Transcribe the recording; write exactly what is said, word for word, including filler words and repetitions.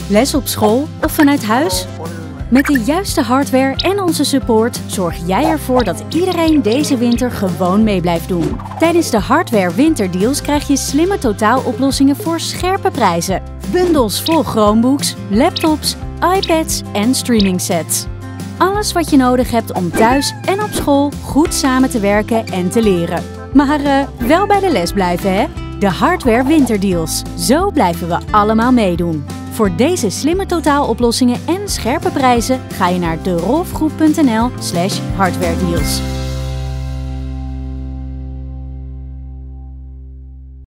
Les op school of vanuit huis? Met de juiste hardware en onze support zorg jij ervoor dat iedereen deze winter gewoon mee blijft doen. Tijdens de Hardware Winterdeals krijg je slimme totaaloplossingen voor scherpe prijzen. Bundels vol Chromebooks, laptops, iPads en streamingsets. Alles wat je nodig hebt om thuis en op school goed samen te werken en te leren. Maar uh, wel bij de les blijven, hè? De Hardware Winterdeals. Zo blijven we allemaal meedoen. Voor deze slimme totaaloplossingen en scherpe prijzen ga je naar de rolfgroep punt n l slash hardwaredeals.